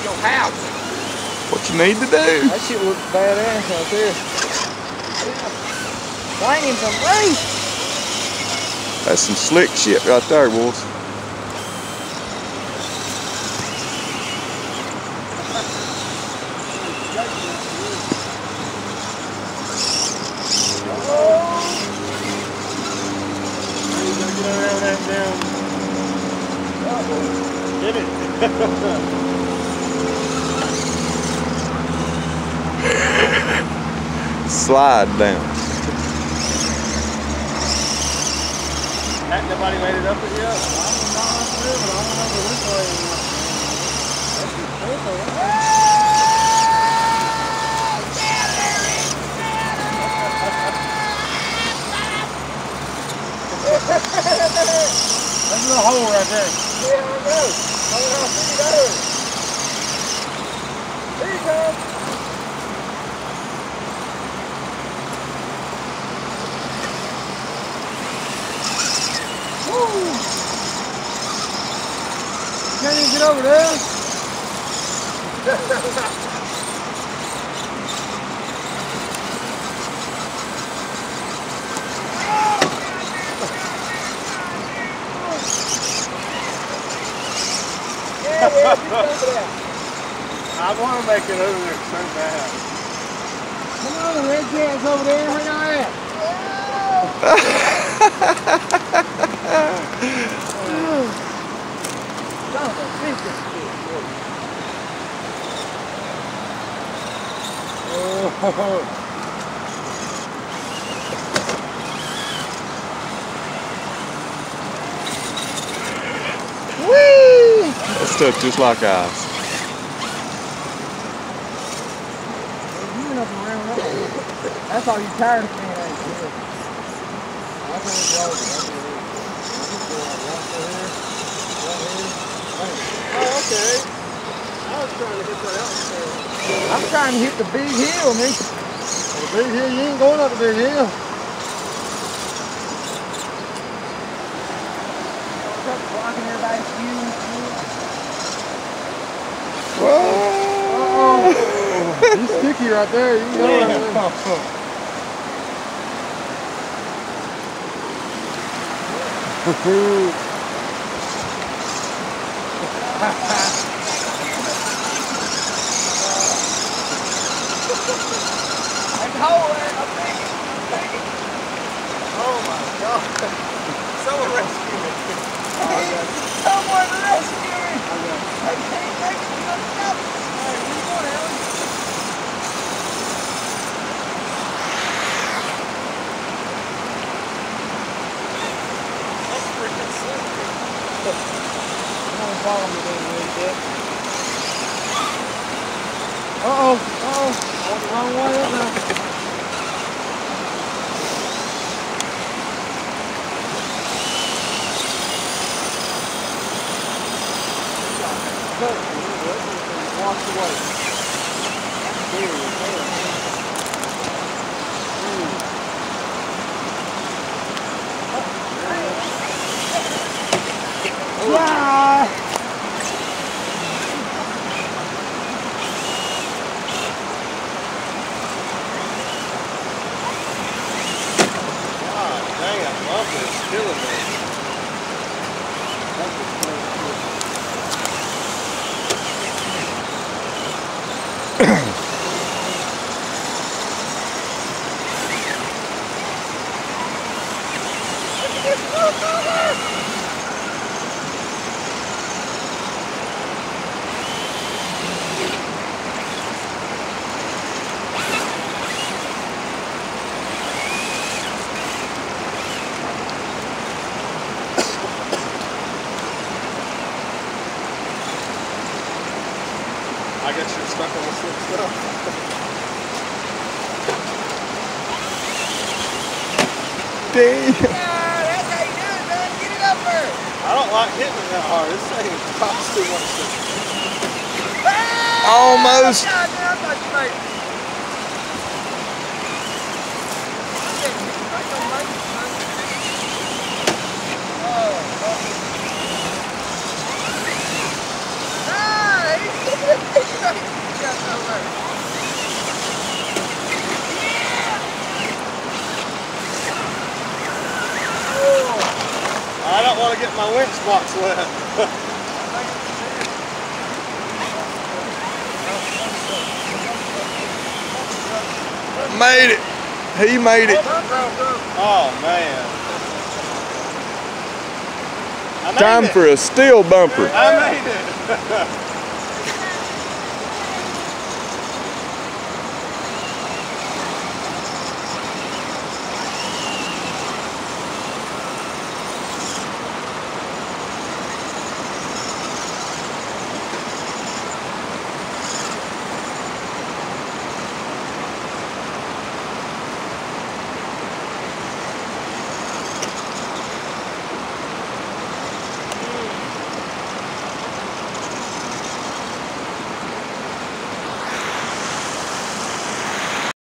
your house. What you need to do. That shit looks badass out there. Swinging some race. That's some slick shit right there, boys. Get it. Slide down. Ain't nobody made it up it yet? I'm not sure, but I don't know this way. That's a little hole right there. Yeah, I know. I'll see you there. There you go. Woo! Can't even get over there. I want to make it over there so bad. Come on, the red cat's over there. Where y'all at? Whee! That stuff just like ice. That's all you tired of me. Oh, okay. I was trying to hit that out. I'm trying to hit the big hill, man. The big hill, you ain't going up the big hill. Blocking everybody's view. Whoa! He's sticky right there. You know what I mean? Oh my God. Someone rescue me. Someone rescue me. I can't make it to the top. Alright, where you going, Alan? That's freaking slippery. I'm gonna follow me there a little bit. Uh-oh. Uh-oh. I went the wrong way up now. Walked away. Wow! God dang, I love this. Killing me. I guess you're stuck on the slick stuff. Damn. That's how you do it, man. Get it up there. I don't like hitting it that hard. This thing costs too much. Almost. God, man, I thought you might. Oh, oh. Nice. my winch box left. Made it. He made it. Oh man. Time for a steel bumper. I made it.